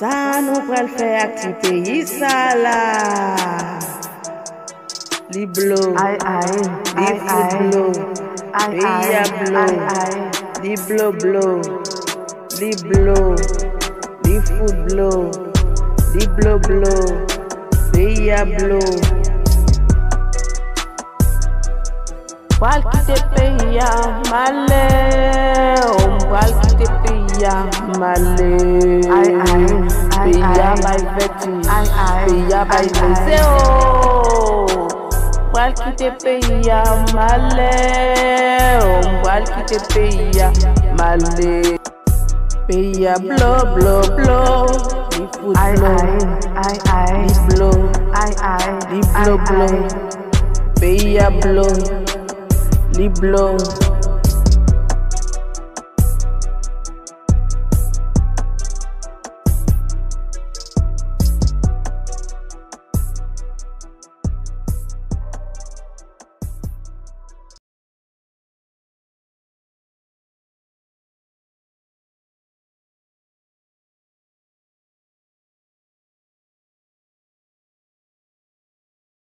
Ça nous pral faire acti pays ça là. Li blow, li food blow, Peyi A Blo, li blow, li blow, li food blow, li blow, Peyi A Blo. Pral quitter Peyi A malé, on pral quitter Peyi A malé. Peyi A by vertige, Peyi A by zéro. Pral quitter Peyi A malé, on pral quitter Peyi A malé. Peyi A blow, li food blow, li blow, Peyi A Blo, li blow.